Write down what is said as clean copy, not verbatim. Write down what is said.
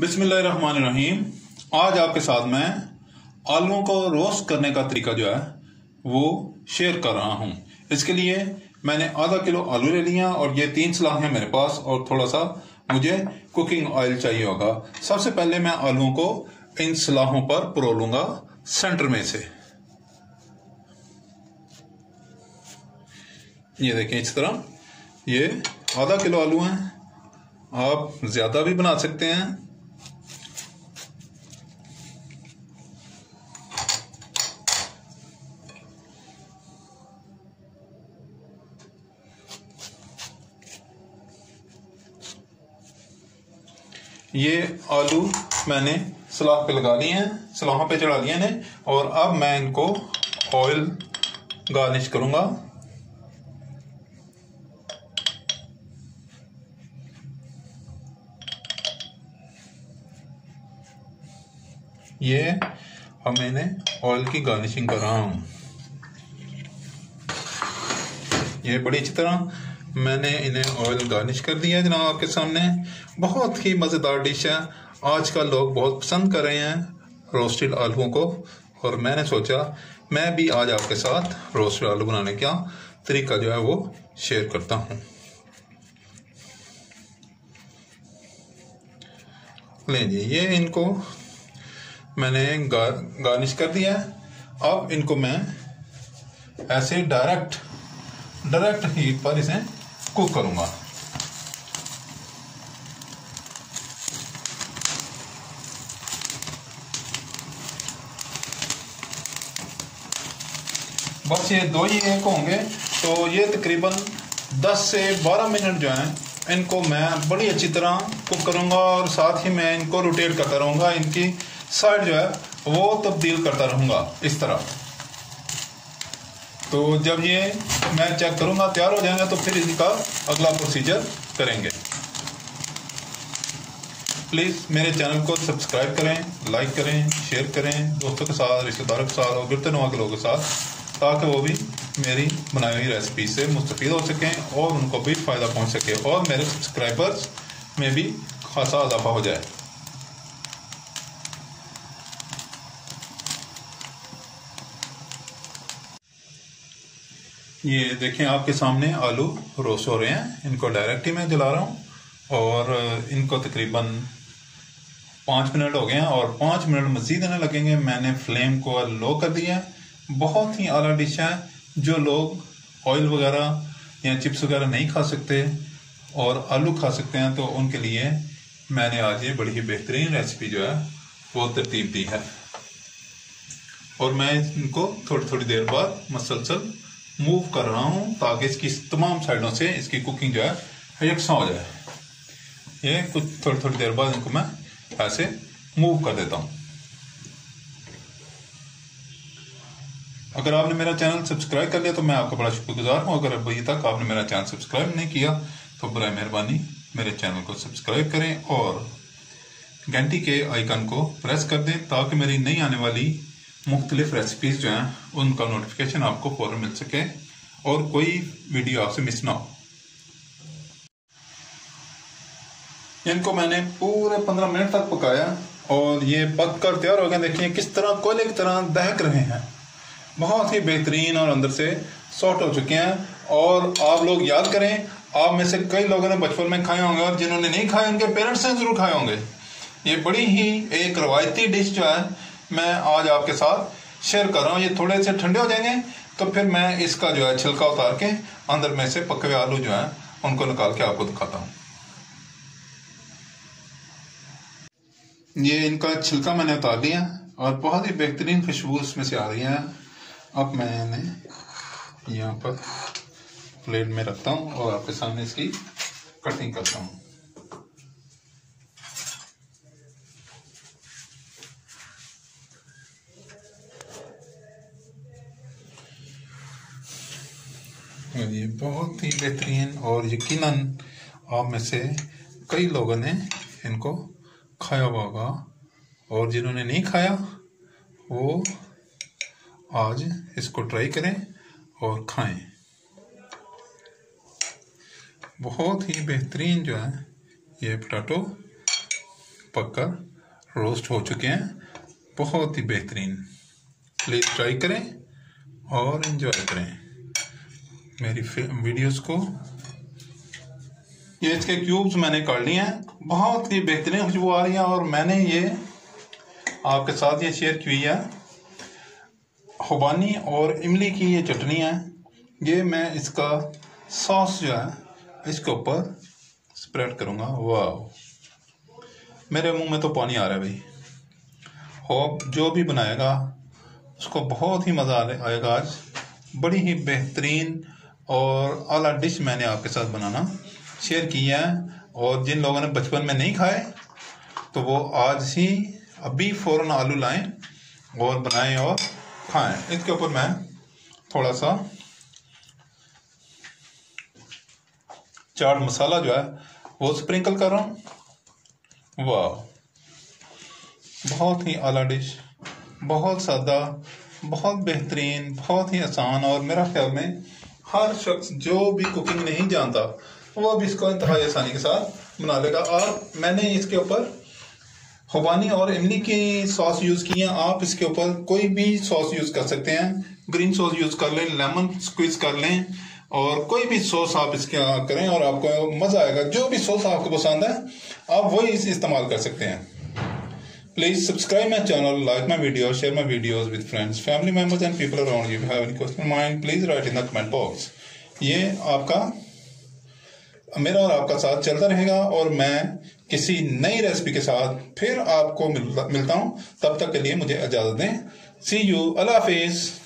बिस्मिल्लाहिर्रहमानिर्रहीम। आज आपके साथ मैं आलूओं को रोस्ट करने का तरीका जो है वो शेयर कर रहा हूँ। इसके लिए मैंने आधा किलो आलू ले लिया और ये 3 सलाह है मेरे पास और थोड़ा सा मुझे कुकिंग ऑयल चाहिए होगा। सबसे पहले मैं आलूओं को इन सलाहों पर परो लूंगा सेंटर में से। ये देखें इस तरह, ये आधा किलो आलू हैं, आप ज्यादा भी बना सकते हैं। ये आलू मैंने सलाह पे लगा लिए हैं, सलाहों पे चढ़ा लिए हैं और अब मैं इनको ऑयल गार्निश करूंगा। ये अब मैंने ऑयल की गार्निशिंग कर रहा हूं। ये बड़ी अच्छी तरह मैंने इन्हें ऑयल गार्निश कर दिया है जनाब आपके सामने। बहुत ही मज़ेदार डिश है, आजकल लोग बहुत पसंद कर रहे हैं रोस्टेड आलूओं को, और मैंने सोचा मैं भी आज आपके साथ रोस्टेड आलू बनाने का तरीका जो है वो शेयर करता हूँ। लीजिए, ये इनको मैंने गार्निश कर दिया है। अब इनको मैं ऐसे डायरेक्ट हीट पर इसे कुक करूंगा। बस ये 2 ही एक होंगे तो ये तकरीबन 10 से 12 मिनट जो है इनको मैं बड़ी अच्छी तरह कुक करूंगा और साथ ही मैं इनको रोटेट करता रहूंगा। इनकी साइड जो है वो तब्दील करता रहूंगा इस तरह। तो जब ये मैं चेक करूंगा तैयार हो जाएगा तो फिर इनका अगला प्रोसीजर करेंगे। प्लीज़ मेरे चैनल को सब्सक्राइब करें, लाइक करें, शेयर करें दोस्तों के साथ, रिश्तेदारों के साथ और गिरतनवा के लोगों के साथ, ताकि वो भी मेरी बनाई हुई रेसिपी से मुस्तफ़ीद हो सकें और उनको भी फ़ायदा पहुंच सके और मेरे सब्सक्राइबर्स में भी खासा इजाफा हो जाए। ये देखें आपके सामने आलू रोस्ट हो रहे हैं। इनको डायरेक्ट ही मैं जला रहा हूँ और इनको तकरीबन 5 मिनट हो गए हैं और 5 मिनट मज़ीद इन्हें लगेंगे। मैंने फ्लेम को लो कर दिया है। बहुत ही आला डिश है, जो लोग ऑयल वगैरह या चिप्स वगैरह नहीं खा सकते और आलू खा सकते हैं, तो उनके लिए मैंने आज ये बड़ी ही बेहतरीन रेसिपी जो है वो तरतीब दी है। और मैं इनको थोड़ी थोड़ी देर बाद मसलसल मूव कर रहा हूं ताकि इसकी तमाम साइडों से इसकी कुकिंग जो है यकसा हो जाए। ये कुछ थोड़ी थोड़ी देर बाद इनको मैं ऐसे मूव कर देता हूं। अगर आपने मेरा चैनल सब्सक्राइब कर लिया तो मैं आपका बड़ा शुक्रगुजार हूं। अगर अभी तक आपने मेरा चैनल सब्सक्राइब नहीं किया तो बराए मेहरबानी मेरे चैनल को सब्सक्राइब करें और घंटी के आइकन को प्रेस कर दें ताकि मेरी नई आने वाली मुख्तलिफ रेसिपीज जो हैं उनका नोटिफिकेशन आपको फौरन मिल सके और कोई वीडियो आपसे मिस ना हो। इनको मैंने पूरे 15 मिनट तक पकाया और ये पक कर तैयार हो गए। देखिए किस तरह कोयले की तरह दहक रहे हैं, बहुत ही बेहतरीन और अंदर से सॉफ्ट हो चुके हैं। और आप लोग याद करें, आप में से कई लोगों ने बचपन में खाए होंगे और जिन्होंने नहीं खाए उनके पेरेंट्स ने जरूर खाए होंगे। ये बड़ी ही एक रवायती डिश जो है मैं आज आपके साथ शेयर कर रहा हूँ। ये थोड़े से ठंडे हो जाएंगे तो फिर मैं इसका जो है छिलका उतार के अंदर में से पके हुए आलू जो है उनको निकाल के आपको दिखाता हूँ। ये इनका छिलका मैंने उतार लिया और बहुत ही बेहतरीन खुशबू इसमें से आ रही है। अब मैं इन्हें यहाँ पर प्लेट में रखता हूँ और आपके सामने इसकी कटिंग करता हूँ। ये बहुत ही बेहतरीन और यकीनन आप में से कई लोगों ने इनको खाया होगा और जिन्होंने नहीं खाया वो आज इसको ट्राई करें और खाएं। बहुत ही बेहतरीन जो है ये पोटैटो पककर रोस्ट हो चुके हैं, बहुत ही बेहतरीन। प्लीज़ ट्राई करें और एंजॉय करें मेरी वीडियोस को। ये इसके क्यूब्स मैंने कर लिए हैं, बहुत ही बेहतरीन खुशबू आ रही है। और मैंने ये आपके साथ ये शेयर की है, खुबानी और इमली की ये चटनी है। ये मैं इसका सॉस जो है इसके ऊपर स्प्रेड करूँगा। वाह, मेरे मुंह में तो पानी आ रहा है भाई। होप जो भी बनाएगा उसको बहुत ही मज़ा आएगा। आज बड़ी ही बेहतरीन और आला डिश मैंने आपके साथ बनाना शेयर की है। और जिन लोगों ने बचपन में नहीं खाए तो वो आज ही अभी फ़ौरन आलू लाएं और बनाएं और खाएं। इसके ऊपर मैं थोड़ा सा चाट मसाला जो है वो स्प्रिंकल कर रहा हूँ। वाह, बहुत ही आला डिश, बहुत सादा, बहुत बेहतरीन, बहुत ही आसान। और मेरा ख्याल में हर शख्स जो भी कुकिंग नहीं जानता वो भी इसको इंतहाई आसानी के साथ बना लेगा। और मैंने इसके ऊपर खुबानी और इमली की सॉस यूज़ की है। आप इसके ऊपर कोई भी सॉस यूज़ कर सकते हैं, ग्रीन सॉस यूज़ कर लें, लेमन स्क्वीज कर लें, और कोई भी सॉस आप इसके करें और आपको मज़ा आएगा। जो भी सॉस आपको पसंद है आप वही इस्तेमाल कर सकते हैं। Please subscribe my channel, like my videos, share my videos with friends, family members and people around you. If you have any question in mind, please write in the comment box. ये आपका, मेरा और आपका साथ चलता रहेगा और मैं किसी नई रेसिपी के साथ फिर आपको मिलता हूँ। तब तक के लिए मुझे इजाज़त दें। See you, अल्लाह हाफिज़।